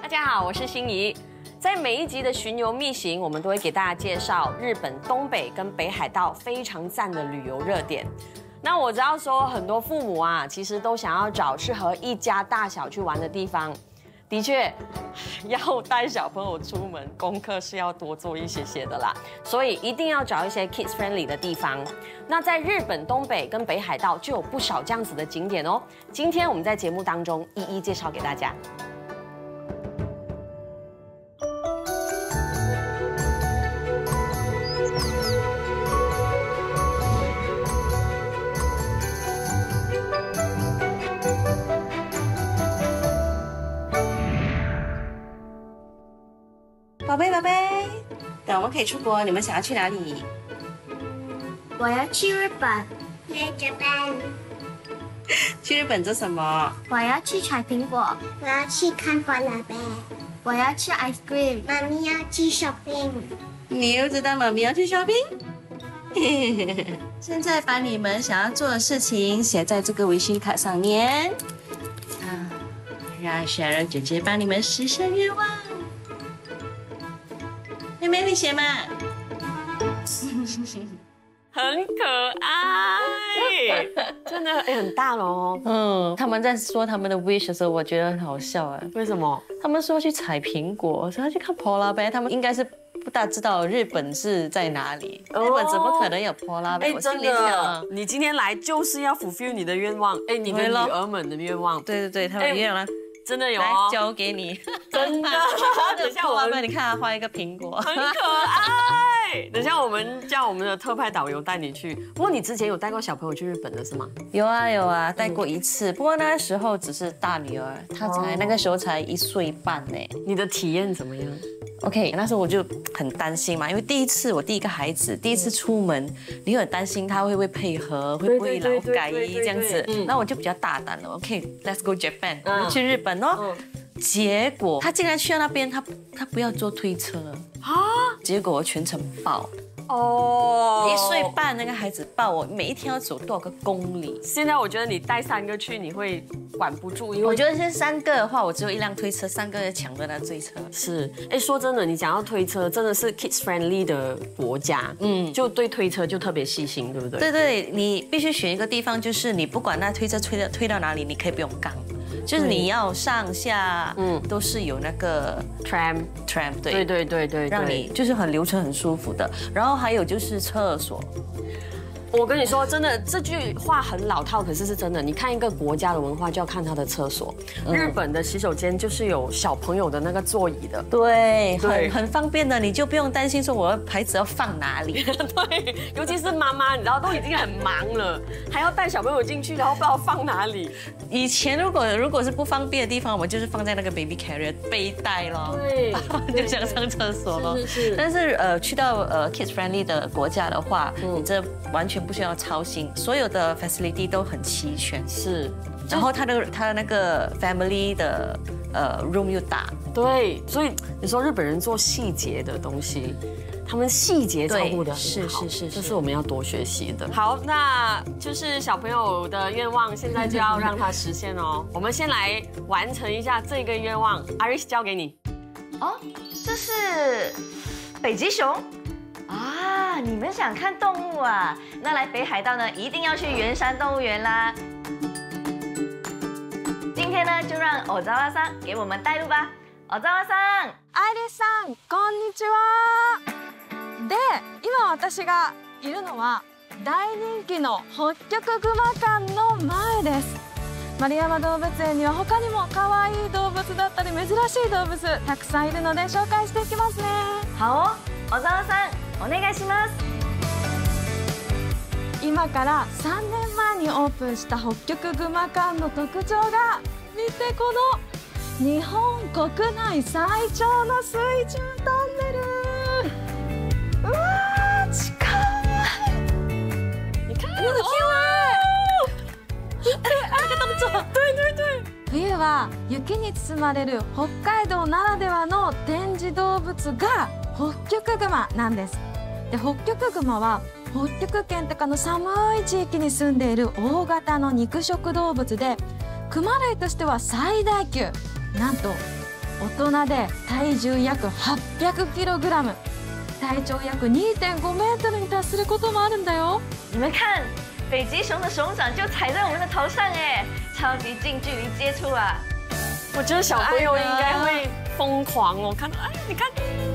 家好，我是心怡。在每一集的巡游秘行，我们都会给大家介绍日本东北跟北海道非常赞的旅游热点。那我知道说很多父母啊，其实都想要找适合一家大小去玩的地方。的确，要带小朋友出门，功课是要多做一些的啦，所以一定要找一些 kids friendly 的地方。那在日本东北跟北海道就有不少这样子的景点哦。今天我们在节目当中一一介绍给大家。 宝贝，宝贝，等我们可以出国，你们想要去哪里？ 我要去日本。日本。 去日本做什么？ 我要去采苹果。我要去看滑浪板。我要吃 ice cream。妈咪要去 shopping。 你又知道妈咪要去 shopping？ 现在把你们想要做的事情写在这个微信卡上面，让小柔姐姐帮你们实现愿望。妹妹，你写吗？ 很可爱，真的很大喽。 他们在说他们的 wish 的时候，我觉得很好笑哎。 为什么？ 他们说去采苹果，说要去看 polar bear， 他们应该是不大知道日本是在哪里。日本怎么可能有 polar bear？ 真的，你今天来就是要 fulfill 你的愿望，你的女儿们的愿望。 对，他们愿望。 真的有来交给你， 真的。等一下我们， 你看他画一个苹果， 很可爱。等一下我们叫我们的特派导游带你去。不过你之前有带过小朋友去日本的是吗？ 有啊，带过一次。不过那时候只是大女儿，她那个时候才1岁半呢。 你的体验怎么样 ？OK， 那时候我就很担心嘛，因为我第一个孩子，第一次出门，你很担心他会不会配合，会不会劳改这样子。那我就比较大胆了 ，OK，Let's go Japan， 我们去日本哦。结果他竟然去到那边，他不要坐推车啊！结果我全程抱。1岁半那个孩子抱我，每一天要走多少个公里？ 现在我觉得你带3个去，你会管不住，因为我觉得现在3个的话，我只有1辆推车，3个抢着那追车。 是，说真的，你讲到推车，真的是 kids friendly 的国家，就对推车就特别细心，对不对？ 对，你必须选一个地方，就是你不管那推车推到哪里，你可以不用杠。就是你要上下，都是有那个 tram， 对，让你就是很流程很舒服的。然后还有就是厕所， 我跟你说，真的这句话很老套，可是是真的。你看一个国家的文化，就要看它的厕所。日本的洗手间就是有小朋友的那个座椅的， 对，很方便的，你就不用担心说我的牌子要放哪里。 对，尤其是妈妈，你知道都已经很忙了，还要带小朋友进去，然后不知道放哪里。 以前如果是不方便的地方，我们就是放在那个 baby carrier 背带咯， 对， 就想上厕所咯。 是。 但是去到kids friendly 的国家的话，你这完全不需要操心，所有的 facility 都很齐全。 是。 然后他那个 family 的room 又大。 对，所以你说日本人做细节的东西，他们细节照顾得很好， 是， 这是我们要多学习的。好，那就是小朋友的愿望，现在就要让它实现哦。我们先来完成一下这个愿望 ，Iris 交给你。 这是北极熊啊！你们想看动物啊？那来北海道呢，一定要去圆山动物园啦。今天呢，就让小沢さん给我们带路吧。小沢さん、 アイリスさん、こんにちは。で、今私がいるのは大人気の北極熊館の前です。丸山動物園には他にも可愛い動物だったり珍しい動物たくさんいるので紹介していきますね。 好、小沢さん、お願いします。 今から3年前にオープンした北極熊館の特徴が、見てこの日本国内最長の水中トンネル。うわー、近い。 你看，很可愛い。那个动作，对。 冬は雪に包まれる北海道ならではの展示動物が北極熊なんです。で、北極熊は北極圏とかの寒い地域に住んでいる大型の肉食動物で、熊類としては最大級、なんと大人で体重約 800kg、体長約 2.5 メートルに達することもあるんだよ。 你们看，北极熊的熊掌就踩在我们的头上哎，超级近距离接触啊！ 我觉得小朋友应该会疯狂哦，看到哎，你看，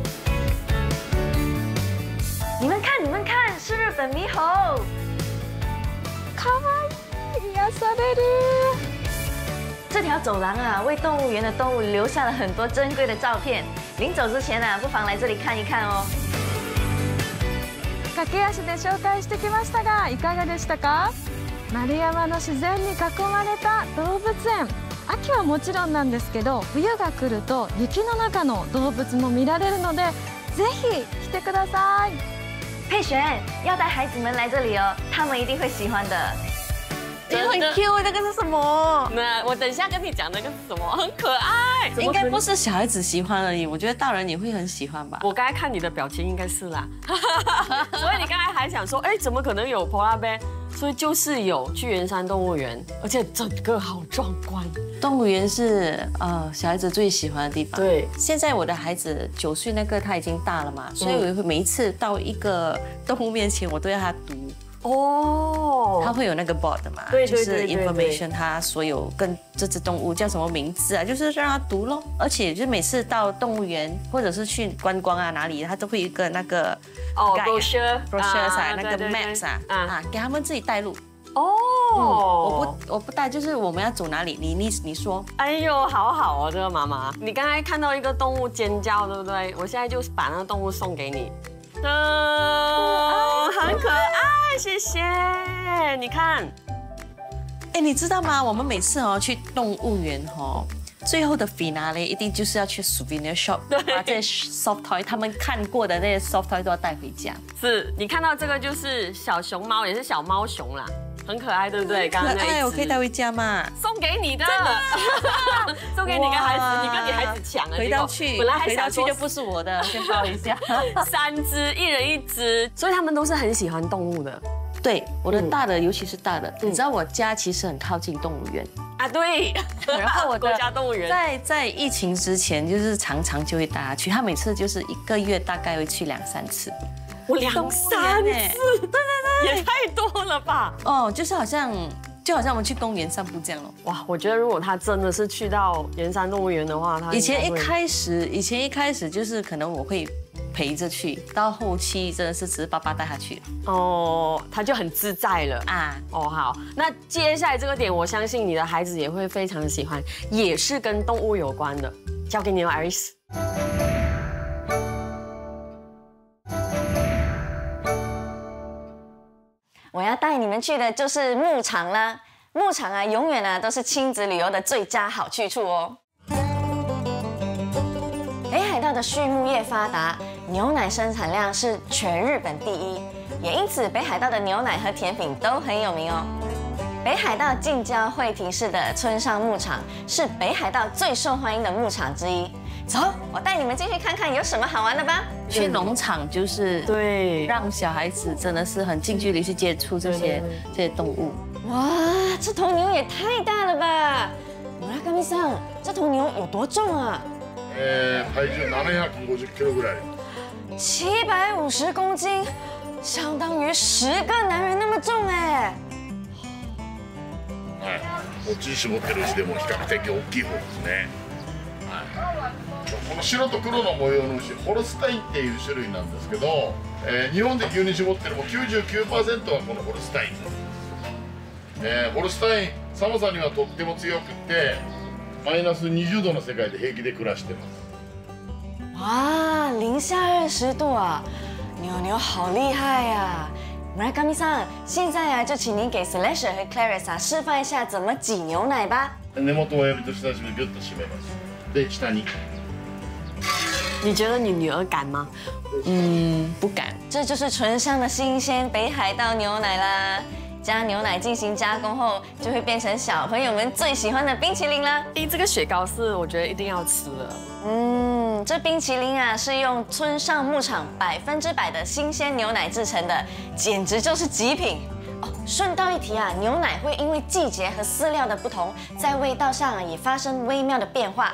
你们看，你们看，是日本猕猴。 可愛い、癒される。 这条走廊啊，为动物园的动物留下了很多珍贵的照片。临走之前啊，不妨来这里看一看哦。 駆け足で紹介してきましたが、いかがでしたか？丸山の自然に囲まれた動物園。秋はもちろんなんですけど、冬が来ると雪の中の動物も見られるので、ぜひ来てください。 佩璇要带孩子们来这里哦，他们一定会喜欢的。 很 Q， 那个是什么？ 那我等一下跟你讲那个是什么，很可爱。 应该不是小孩子喜欢而已，我觉得大人也会很喜欢吧。 我刚才看你的表情应该是啦，所以你刚才还想说，哎，怎么可能有 polar bear？ 所以就是有去圆山动物园，而且整个好壮观。 动物园是小孩子最喜欢的地方。 对， 现在我的孩子9岁那个他已经大了嘛，所以我会每一次到一个动物面前，我都要他读。哦，他会有那个 board 的嘛， 对就是 information， 他所有跟这只动物叫什么名字啊，就是让他读咯。而且就每次到动物园或者是去观光啊哪里，他都会有一个那个 brochure 啊，那个 maps 啊，给他们自己带路。 哦， 我不带，就是我们要走哪里，你说。 哎呦，好好哦，这个妈妈，你刚才看到一个动物尖叫，对不对？我现在就把那个动物送给你。很可爱，谢谢。你看， 哎，你知道吗？我们每次去动物园最后的 finale 一定就是要去 souvenir shop， 把这些 soft toy 他们看过的那些 soft toy 都要带回家。 是你看到这个就是小熊猫，也是小猫熊啦。很可爱，对不对？刚刚那一只我可以带回家嘛？ 送给你的，送给你跟孩子，你跟你孩子抢了。 回到去， 本来还想回到去就不是我的，先抱一下。 3只，一人1只，所以他们都是很喜欢动物的。 对，我的大的，尤其是大的，你知道我家其实很靠近动物园啊，对。 然后我的国家动物园在疫情之前，就是常常就会带他去，他每次就是1个月大概会去2、3次。 我2、3次，对，也太多了吧？ 哦，就好像我们去公园散步这样咯。 哇，我觉得如果他真的是去到圆山动物园的话，他以前一开始就是可能我会陪着去，到后期真的是只是爸爸带他去。 哦，他就很自在了啊。哦，好，那接下来这个点，我相信你的孩子也会非常喜欢，也是跟动物有关的，交给你了 ，Iris。 我要带你们去的就是牧场啦。牧场啊，永远啊都是亲子旅游的最佳好去处哦。北海道的畜牧业发达，牛奶生产量是全日本第1，也因此北海道的牛奶和甜品都很有名哦。北海道近郊惠庭市的村上牧场是北海道最受欢迎的牧场之一。走，我带你们进去看看有什么好玩的吧。 去农场就是对， 让小孩子真的是很近距离去接触这些动物。 哇，这头牛也太大了吧！村上さん，这头牛有多重啊？ 体重750キロぐらい。 750公斤，相当于10个男人那么重哎。 はい、お乳絞ってる牛でも比較的大きい方ですね。この白と黒の模様の牛、ホルスタインっていう種類なんですけど、日本で牛に絞ってるも 99% はこのホルスタイン。ホルスタイン、寒さにはとっても強くて、マイナス20度の世界で平気で暮らしてます。 哇，零下20度啊，牛好厉害呀！村上さん，现在啊，就请您给 Slasher 和 Clarissa 示范一下怎么挤牛奶吧。 根元親指と人差し指ギュッと締めます。で、下に。 你觉得你女儿敢吗？ 不敢。 这就是纯香的新鲜北海道牛奶啦。将牛奶进行加工后，就会变成小朋友们最喜欢的冰淇淋啦。 这个雪糕是我觉得一定要吃的。 这冰淇淋啊是用村上牧场100%的新鲜牛奶制成的，简直就是极品哦。顺道一提啊，牛奶会因为季节和饲料的不同，在味道上也发生微妙的变化。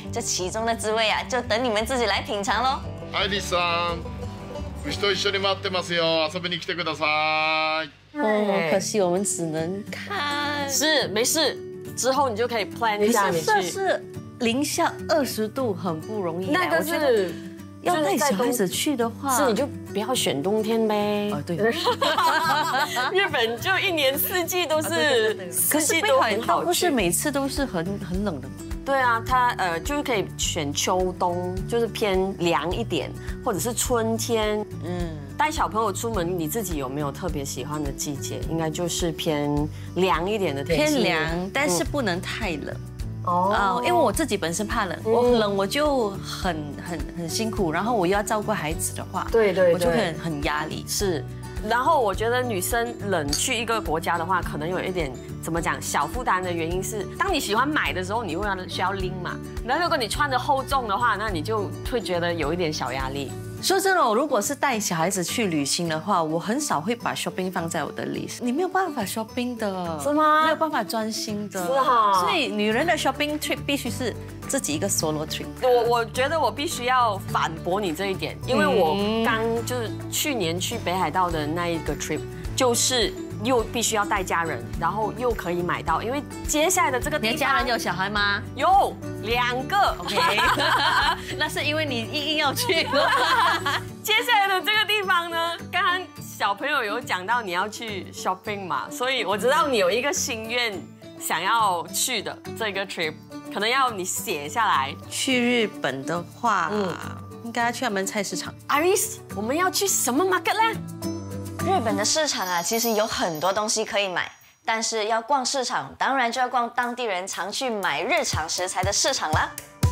这其中的滋味啊，就等你们自己来品尝喽。 アイリスさん、牛と一緒に待ってますよ。遊びに来てください。 哦，可惜我们只能看。 是没事，之后你就可以 plan 一下你去。 是零下20度，很不容易。 那个是要带小孩子去的话， 是你就不要选冬天呗。 对。 日本就一年四季都是， 可是北海道不是每次都是很冷的吗？ 对啊，它就是可以选秋冬，就是偏凉一点，或者是春天。带小朋友出门，你自己有没有特别喜欢的季节？应该就是偏凉一点的天气。 偏凉，但是不能太冷。因为我自己本身怕冷，我冷我就很辛苦，然后我又要照顾孩子的话， 对， 我就会很压力。 是，然后我觉得女生冷去一个国家的话，可能有一点怎么讲小负担的原因是，当你喜欢买的时候，你会需要拎嘛，然后如果你穿着厚重的话，那你就会觉得有一点小压力。 说真的，我如果是带小孩子去旅行的话，我很少会把 shopping 放在我的 list。你没有办法 shopping 的， 是吗？ 没有办法专心的， 是啊。 所以女人的 shopping trip 必须是自己一个 solo trip。 我觉得我必须要反驳你这一点，因为我刚就是去年去北海道的那一个 trip， 就是又必须要带家人，然后又可以买到，因为接下来的这个地方， 你的家人有小孩吗？ 有2个。 OK， 那是因为你硬要去。 接下来的这个地方呢，刚刚小朋友有讲到你要去 shopping 嘛，所以我知道你有一个心愿想要去的这个 trip， 可能要你写下来。 去日本的话，应该要去他们菜市场。 Iris， 我们要去什么 market 呢？ 日本的市场啊，其实有很多东西可以买，但是要逛市场，当然就要逛当地人常去买日常食材的市场啦。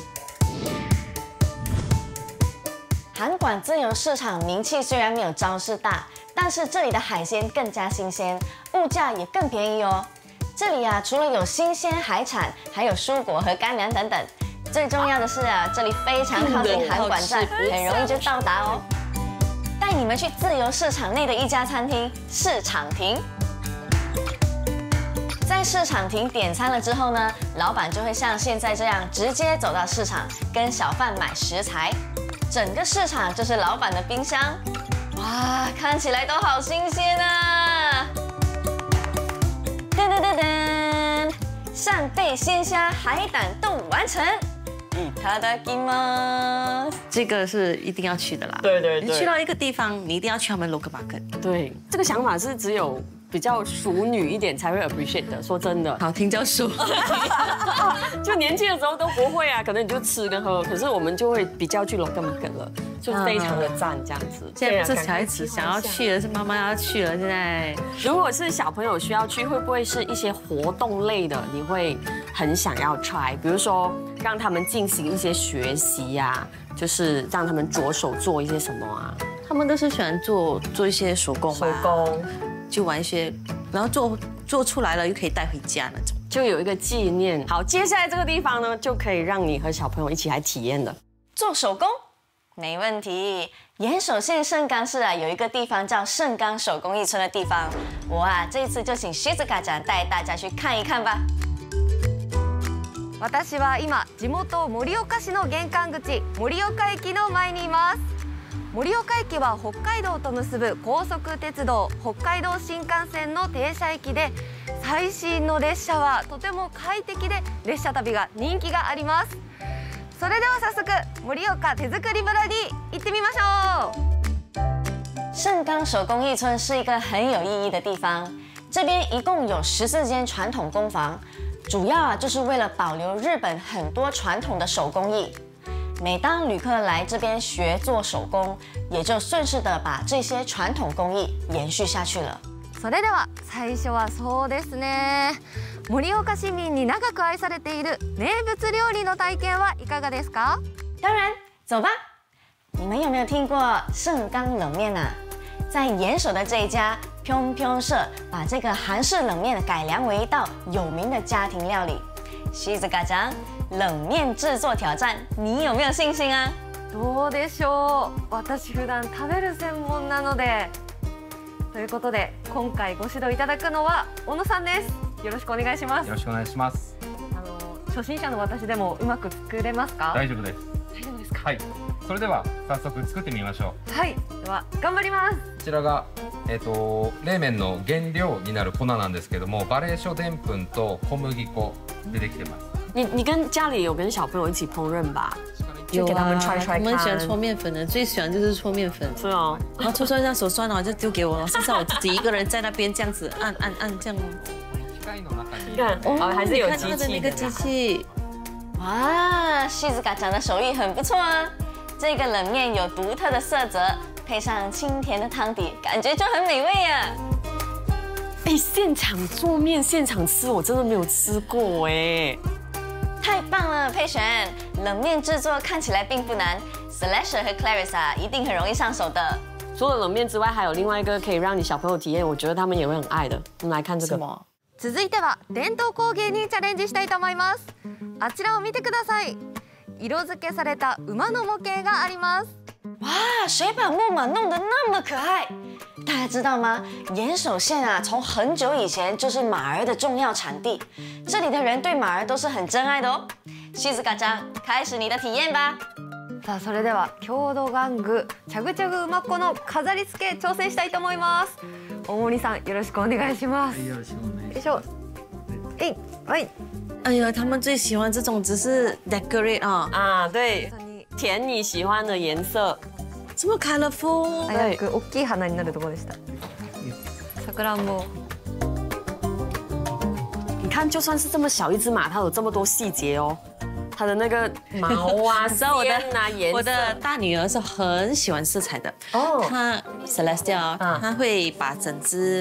函馆自由市场名气虽然没有朝市大，但是这里的海鲜更加新鲜，物价也更便宜哦。这里啊，除了有新鲜海产，还有蔬果和干粮等等。最重要的是啊，这里非常靠近函馆站，很容易就到达哦。带你们去自由市场内的一家餐厅——市场亭。在市场亭点餐了之后呢，老板就会像现在这样直接走到市场，跟小贩买食材。整个市场就是老板的冰箱，哇，看起来都好新鲜啊！噔噔噔噔，扇贝鲜虾海胆冻完成。いただきます。 这个是一定要去的啦。 对。 你去到一个地方，你一定要去他们 local market。 对，这个想法是只有比较淑女一点才会 appreciate 的。说真的， 好听叫淑。 就年轻的时候都不会啊，可能你就吃跟喝，可是我们就会比较去 local market 了，就非常的赞这样子。 现在这小孩子想要去的是妈妈要去了，现在如果是小朋友需要去，会不会是一些活动类的？你会很想要 try， 比如说让他们进行一些学习呀，就是让他们着手做一些什么啊？ 他们都是喜欢做一些手工，就玩一些，然后做出来了又可以带回家那种， 就有一个纪念。好，接下来这个地方呢，就可以让你和小朋友一起来体验的。 做手工没问题。岩手县盛冈市啊，有一个地方叫盛冈手工艺村的地方，我啊这一次就请Shizukaちゃん带大家去看一看吧。 私は今地元盛岡市の玄関口盛岡駅の前にいます。盛岡駅は北海道と結ぶ高速鉄道北海道新幹線の停車駅で、最新の列車はとても快適で列車旅が人気があります。それでは早速盛岡手作り村に行ってみましょう。 盛冈手工艺村是一个很有意义的地方，这边一共有14间传统工坊，主要啊就是为了保留日本很多传统的手工艺。每当旅客来这边学做手工，也就顺势的把这些传统工艺延续下去了。 それでは最初はそうですね。盛岡市民に長く愛されている名物料理の体験はいかがですか？ 当然，走吧。你们有没有听过盛冈冷面啊？在岩手的这一家평평社，把这个韩式冷面改良为一道有名的家庭料理。Shizukaちゃん，冷面制作挑战，你有没有信心啊？ どうでしょう。私普段食べる専門なので。ということで今回ご指導いただくのは小野さんです。よろしくお願いします。 よろしくお願いします。 初心者の私でもうまく作れますか？ 大丈夫です。 大丈夫ですか？ はい。それでは早速作ってみましょう。 はい。では頑張ります。 こちらが冷麺の原料になる粉なんですけども、バレーሾでんぷんと小麦粉でできてます。 你跟家里有跟小朋友一起烹饪吧？ 有给他们try 他们喜欢看。 搓面粉的，最喜欢就是搓面粉。 是哦， 然后搓一下手酸了就丢给我，剩下我自己一个人在那边这样子按这样。 機械の中に你看，哦，还是有看机器它的那个机器。 哇，西子嘎讲的手艺很不错啊！这个冷面有独特的色泽，配上清甜的汤底，感觉就很美味啊！ 哎，现场做面现场吃，我真的没有吃过哎。 太棒了，佩璇！冷面制作看起来并不难 ，Celeste 和 Clarissa 一定很容易上手的。 除了冷面之外，还有另外一个可以让你小朋友体验，我觉得他们也会很爱的。我们来看这个。 続いては伝統工芸にチャレンジしたいと思います。あちらを見てください。色付けされた馬の模型があります。 哇，谁把木马弄得那么可爱？大家知道吗？岩手县啊，从很久以前就是马儿的重要产地，这里的人对马儿都是很珍爱的哦。西子嘎张，开始你的体验吧。 さあそれでは郷土玩具チャグチャグ馬コの飾り付け挑戦したいと思います。大森さんよろしくお願いします。よろしくお願いします。よいしょ。はい。 哎呀，他们最喜欢这种只是 decorate 啊啊，对，填你喜欢的颜色， 这么 colorful。 早く大きい花になるところでした。さくらんぼ。 你看，就算是这么小一只马，它有这么多细节哦。它的那个毛啊、 你知道线啊、颜色。 我的大女儿是很喜欢色彩的哦，她 Celeste 她会把整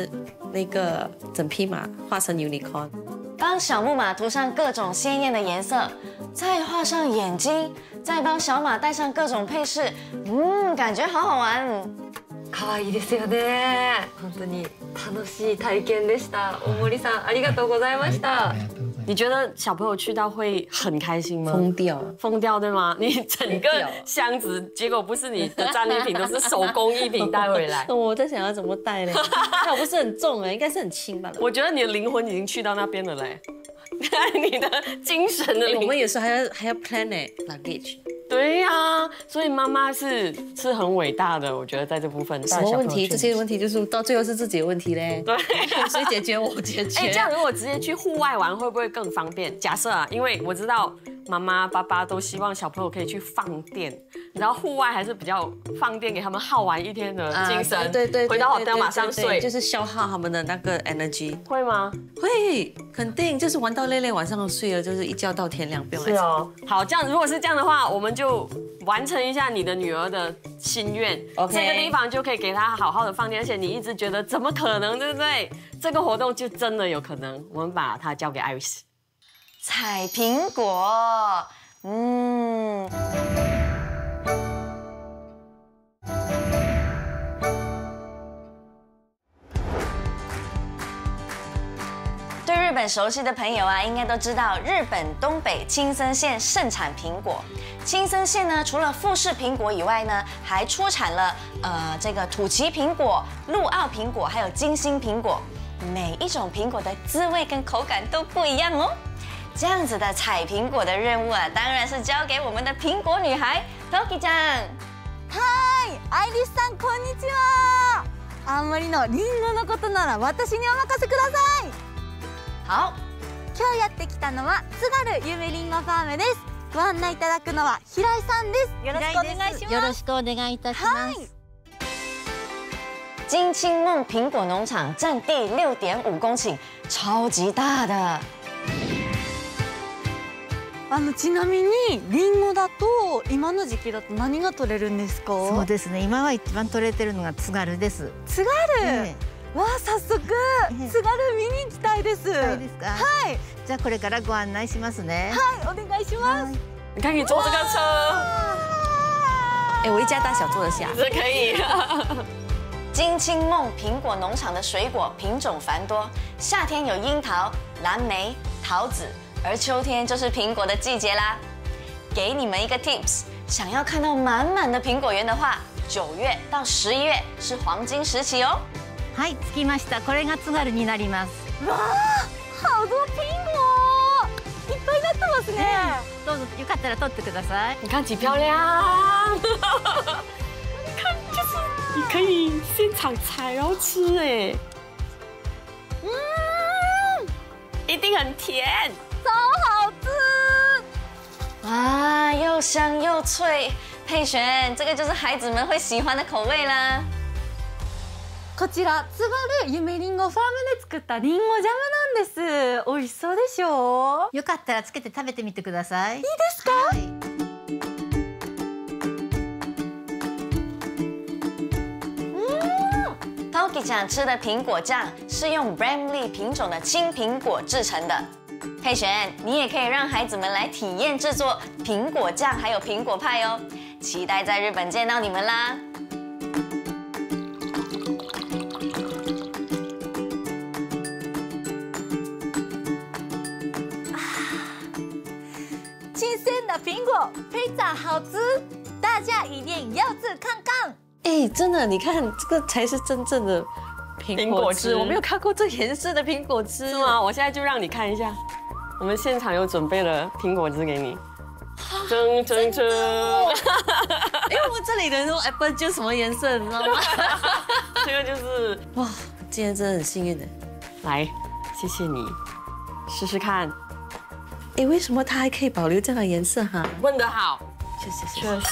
匹马画成 unicorn， 帮小木马涂上各种鲜艳的颜色，再画上眼睛，再帮小马戴上各种配饰，感觉好好玩。 可愛いですよね。本当に楽しい体験でした。大森さんありがとうございました。 你觉得小朋友去到会很开心吗？ 疯掉， 疯掉对吗？你整个箱子，结果不是你的战利品，都是手工艺品带回来。 我在想要怎么带嘞？它不是很重哎，应该是很轻吧？ 我觉得你的灵魂已经去到那边了嘞，你的精神的灵魂。 我们有时候还要 plan 哎 luggage。 对呀，所以妈妈是很伟大的，我觉得在这部分。 什么问题？这些问题就是到最后是自己的问题嘞。 对， 谁解决我解决。 哎，这样如果直接去户外玩，会不会更方便？假设啊，因为我知道妈妈、爸爸都希望小朋友可以去放电，然后户外还是比较放电，给他们耗完一天的精神， 对， 回到hotel马上睡， 就是消耗他们的那个 energy。 会吗？ 会，肯定就是玩到累累，晚上睡了就是一觉到天亮，不用来。 是哦，好，这样如果是这样的话，我们就完成一下你的女儿的心愿。这个地方就可以给她好好的放电，而且你一直觉得怎么可能，对不对？这个活动就真的有可能，我们把它交给艾瑞斯。 采苹果，对日本熟悉的朋友啊，应该都知道日本东北青森县盛产苹果。青森县呢，除了富士苹果以外呢，还出产了这个土岐苹果、陆奥苹果，还有金星苹果。每一种苹果的滋味跟口感都不一样哦。这样子的采苹果的任务啊，当然是交给我们的苹果女孩 Toki ちゃん。 はい、アイリスさんこんにちは。青森のリンゴのことなら私にお任せください。 好， 今日やってきたのは津軽ゆめりんごファームです。ご案内いただくのは平井さんです。よろしくお願いします。よろしくお願いいたします。 金青梦苹果农场占地6.5公顷，超级大的。 ちなみにリンゴだと今の時期だと何が取れるんですか？ そうですね。今は一番取れてるのが津軽です。 津軽。わあ、早速津軽見に行きたいです。 はいですか。 はい。 じゃあこれからご案内しますね。 はい、お願いします。 你看，你坐这个车， 哎，我一家大小坐得下， 这可以。 金青梦苹果农场的水果品种繁多，夏天有樱桃、蓝莓、桃子，而秋天就是苹果的季节啦。给你们一个 tips， 想要看到满满的苹果园的话，9月到11月是黄金时期哦。 はい、着きました。これが津軽になります。 わあ、好多苹果，いっぱいなっってますね。 どうぞよかったら取ってください。 你看几漂亮！看，就是你可以现场采然后吃哎，一定很甜， 超好吃。 哇，又香又脆，佩璇，这个就是孩子们会喜欢的口味啦。 こちら津軽ゆめりんごファームで作ったりんごジャムなんです。美味しそうでしょう。 よかったらつけて食べてみてください。いいですか？ はい。 Toki 酱吃的苹果酱是用 Bramley 品种的青苹果制成的。佩璇，你也可以让孩子们来体验制作苹果酱还有苹果派哦。期待在日本见到你们啦！ 新鲜的苹果非常好吃，大家一定要吃看看。 哎，真的，你看这个才是真正的苹果汁，我没有看过这颜色的苹果汁， 是吗？我现在就让你看一下，我们现场有准备了苹果汁给你。蒸蒸蒸！ 因为我们这里的那种 apple 就什么颜色，你知道吗？ 这个就是哇，今天真的很幸运的。 来，谢谢你，试试看。 哎，为什么它还可以保留这样的颜色哈？ 问得好， 谢谢谢谢。 确实。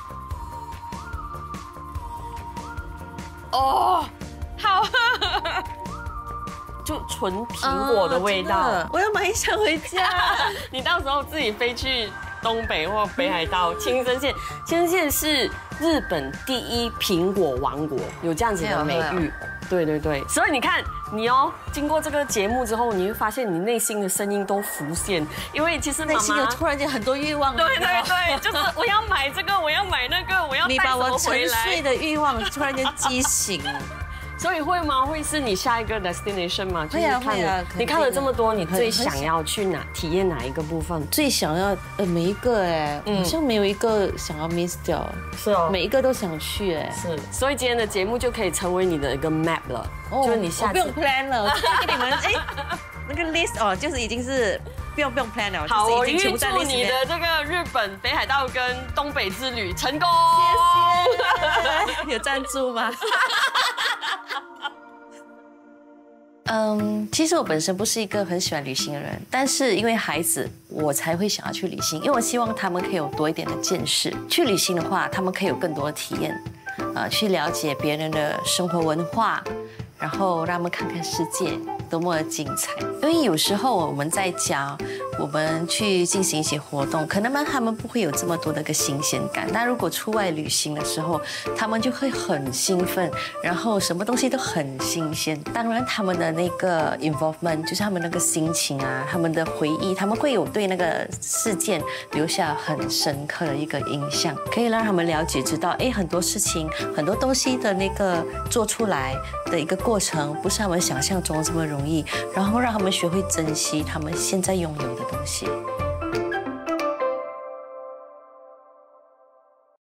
哦，好喝，就纯苹果的味道。 我要买一箱回家。 你到时候自己飞去东北或北海道青森县，青森县是日本第1苹果王国，有这样子的美誉。对对对，所以你看你哦，经过这个节目之后，你会发现你内心的声音都浮现，因为其实妈妈内心有突然间很多欲望。 对对对，就是我要买这个，我要买那个，我要带什么回来。 你把我沉睡的欲望突然间激醒。 所以会吗？会是你下一个 destination 吗？ 会啊会啊！ 你看了这么多，你最想要去体验哪一个部分？ 最想要每一个哎，好像没有一个想要 miss 掉。 是哦， 每一个都想去哎。 是，所以今天的节目就可以成为你的一个 map 了。就是你下次不用 plan 了，我就给你们哎那个 list 哦，就是已经是不用 plan 了。 好，我预祝你你的这个日本北海道跟东北之旅成功。 谢谢。有赞助吗？其实我本身不是一个很喜欢旅行的人，但是因为孩子，我才会想要去旅行，因为我希望他们可以有多一点的见识。去旅行的话，他们可以有更多的体验，去了解别人的生活文化，然后让他们看看世界多么的精彩。因为有时候我们在家，我们去进行一些活动，可能他们不会有这么多的一个新鲜感。但如果出外旅行的时候，他们就会很兴奋，然后什么东西都很新鲜。当然，他们的那个 involvement 就是他们那个心情啊，他们的回忆，他们会有对那个事件留下很深刻的一个印象，可以让他们了解知道，哎，很多事情、很多东西的那个做出来的一个过程，不是他们想象中这么容易，然后让他们学会珍惜他们现在拥有的东西。